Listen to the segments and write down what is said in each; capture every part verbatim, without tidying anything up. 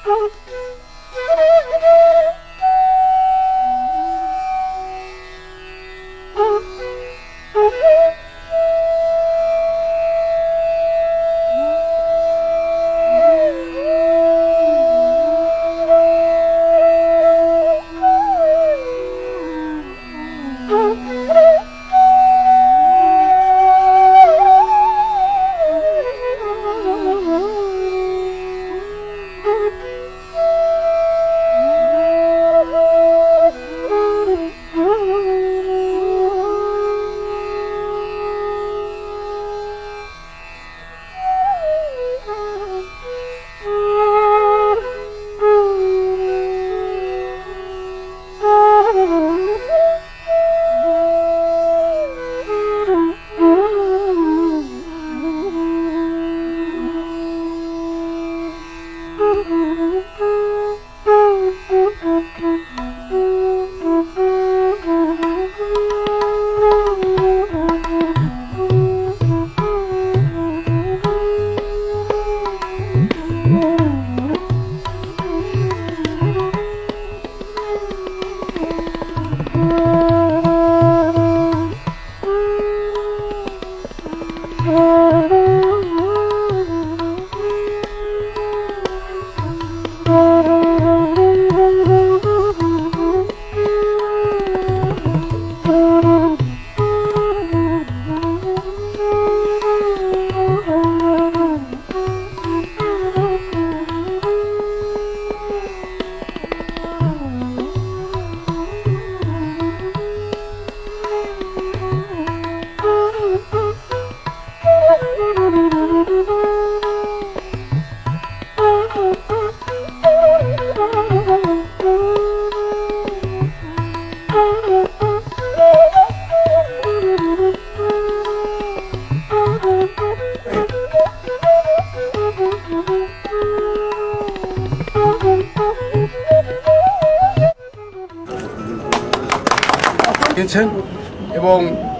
এবং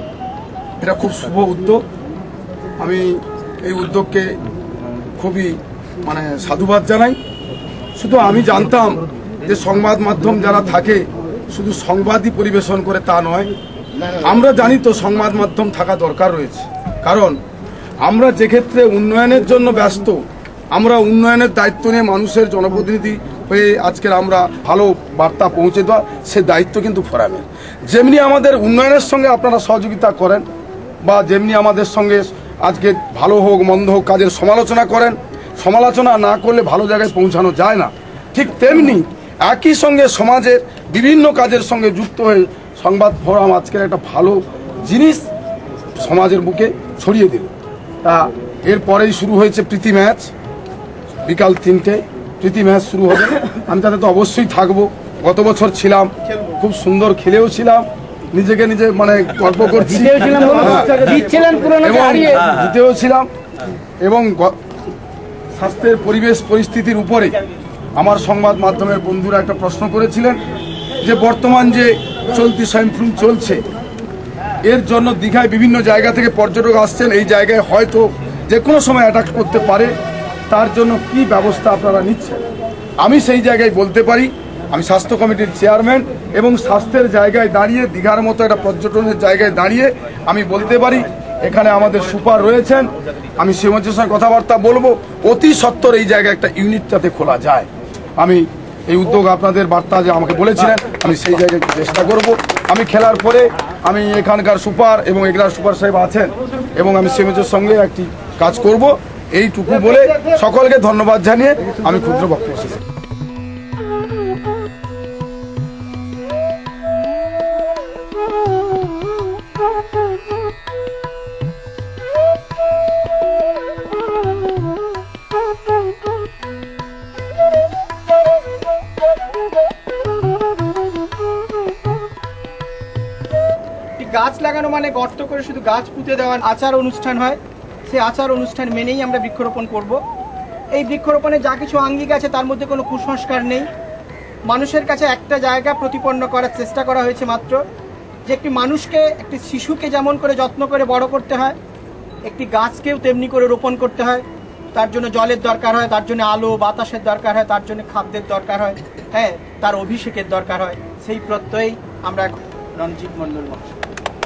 এটা খুব শুভ উদ্যোগ। আমি এই উদ্যোগকে খুবই মানে সাধুবাদ জানাই। শুধু আমি জানতাম যে সংবাদ মাধ্যম যারা থাকে শুধু সংবাদই পরিবেশন করে তা নয়, আমরা জানি তো সংবাদ মাধ্যম থাকা দরকার রয়েছে। কারণ আমরা যে ক্ষেত্রে উন্নয়নের জন্য ব্যস্ত, আমরা উন্নয়নের দায়িত্ব নিয়ে মানুষের জনপ্রতিনিধি হয়ে আজকের আমরা ভালো বার্তা পৌঁছে দেওয়া, সে দায়িত্ব কিন্তু ফোরামের। যেমনি আমাদের উন্নয়নের সঙ্গে আপনারা সহযোগিতা করেন বা যেমনি আমাদের সঙ্গে আজকে ভালো হোক মন্দ হোক কাজের সমালোচনা করেন, সমালোচনা না করলে ভালো জায়গায় পৌঁছানো যায় না, ঠিক তেমনি একই সঙ্গে সমাজের বিভিন্ন কাজের সঙ্গে যুক্ত হয়ে সংবাদ ফোরাম আজকের একটা ভালো জিনিস সমাজের বুকে ছড়িয়ে দিল। তা এরপরেই শুরু হয়েছে প্রীতি ম্যাচ, বিকাল তিনটে প্রীতি ম্যাচ শুরু হবে। আমি তাতে তো অবশ্যই থাকবো। গত বছর ছিলাম, খুব সুন্দর খেলেও ছিলাম, নিজেকে নিজে মানে গর্ব করছি, জিতেও ছিলাম। এবং স্বাস্থ্যের পরিবেশ পরিস্থিতির উপরে আমার সংবাদ মাধ্যমের বন্ধুরা একটা প্রশ্ন করেছিলেন যে বর্তমান যে চলতি সোয়াইন ফ্লু চলছে, এর জন্য দীঘায় বিভিন্ন জায়গা থেকে পর্যটক আসছেন, এই জায়গায় হয়তো যে কোনো সময় অ্যাটাক করতে পারে, তার জন্য কি ব্যবস্থা আপনারা নিচ্ছেন। আমি সেই জায়গায় বলতে পারি, আমি স্বাস্থ্য কমিটির চেয়ারম্যান এবং স্বাস্থ্যের জায়গায় দাঁড়িয়ে, দীঘার মতো একটা পর্যটনের জায়গায় দাঁড়িয়ে আমি বলতে পারি এখানে আমাদের সুপার রয়েছেন, আমি শ্রীমন্ত্রীর সঙ্গে কথাবার্তা বলবো, অতি সত্বর এই জায়গায় একটা ইউনিট যাতে খোলা যায়। আমি এই উদ্যোগ আপনাদের বার্তা যে আমাকে বলেছিলেন, আমি সেই জায়গায় চেষ্টা করব। আমি খেলার পরে আমি এখানকার সুপার এবং এগুলার সুপার সাহেব আছেন এবং আমি শ্রীমন্ত্রীর সঙ্গে একটি কাজ করব, এইটুকু বলে সকলকে ধন্যবাদ জানিয়ে আমি ক্ষুদ্র বক্তব্য শেষ করছি। গাছ লাগানো মানে গর্ত করে শুধু গাছ পুঁতে দেওয়ার আচার অনুষ্ঠান হয়, সেই আচার অনুষ্ঠান মেনেই আমরা বৃক্ষরোপণ করব। এই বৃক্ষরোপণে যা কিছু আঙ্গিক আছে তার মধ্যে কোনো কুসংস্কার নেই। মানুষের কাছে একটা জায়গা প্রতিপন্ন করার চেষ্টা করা হয়েছে মাত্র, যে একটি মানুষকে, একটি শিশুকে যেমন করে যত্ন করে বড় করতে হয়, একটি গাছকেও তেমনি করে রোপণ করতে হয়। তার জন্য জলের দরকার হয়, তার জন্য আলো বাতাসের দরকার হয়, তার জন্য খাদ্যের দরকার হয়, হ্যাঁ, তার অভিষেকের দরকার হয়। সেই প্রত্যয়েই আমরা রণজিৎ মণ্ডল মহাশয়।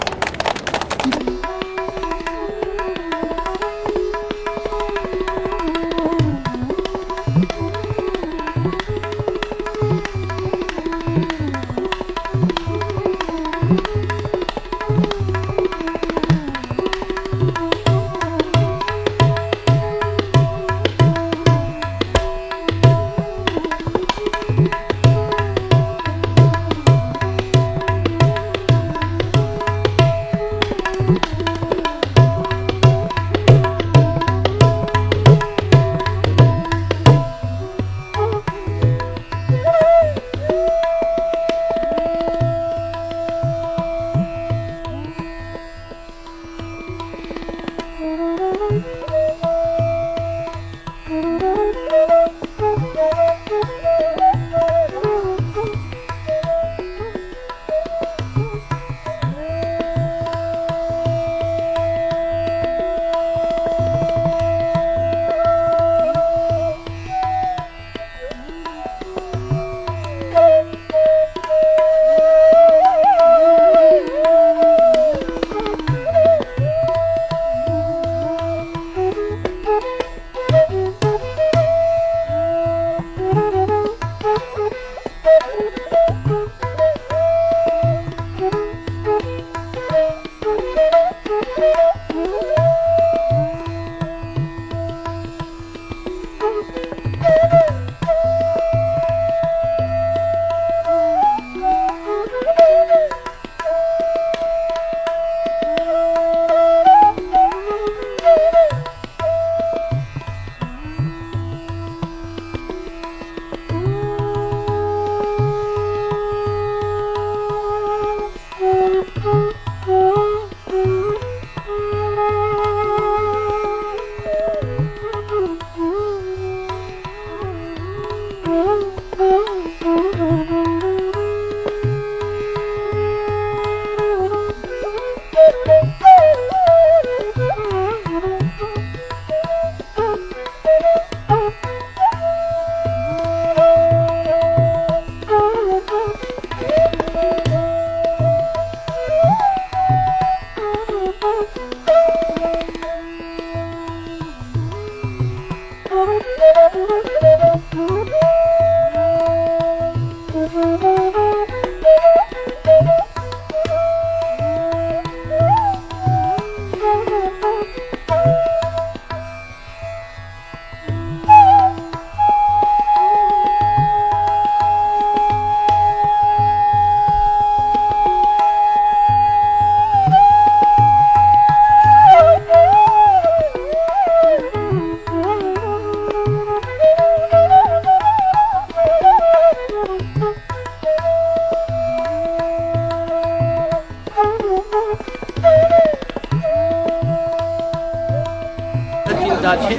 আছে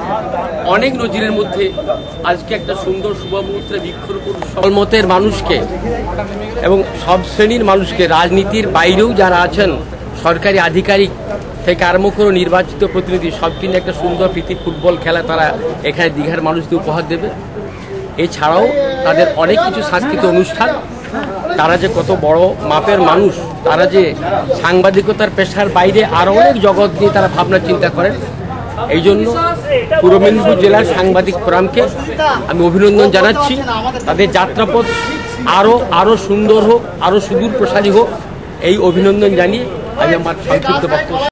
অনেক নজিরের মধ্যে আজকে একটা সুন্দর শুভ মুহূর্তে বৃক্ষরোপণ সলমতের মানুষকে এবং সব শ্রেণীর মানুষকে, রাজনীতির বাইরেও যারা আছেন, সরকারি আধিকারিক থেকে আরম্ভ করে নির্বাচিত প্রতিনিধি, সব কিন্তু একটা সুন্দর প্রীতি ফুটবল খেলা তারা এখানে দীঘার মানুষদের উপহার দেবে। এছাড়াও তাদের অনেক কিছু সাংস্কৃতিক অনুষ্ঠান, তারা যে কত বড় মাপের মানুষ, তারা যে সাংবাদিকতার পেশার বাইরে আরও অনেক জগৎ নিয়ে তারা ভাবনা চিন্তা করেন। এই জন্য পূর্ব মেদিনীপুর জেলার সাংবাদিক ফোরামকে আমি অভিনন্দন জানাচ্ছি। তাদের যাত্রাপথ আরও আরও সুন্দর হোক, আরও সুদূর প্রসারী হোক, এই অভিনন্দন জানিয়ে আমি আমার সংক্ষিপ্ত বক্তব্য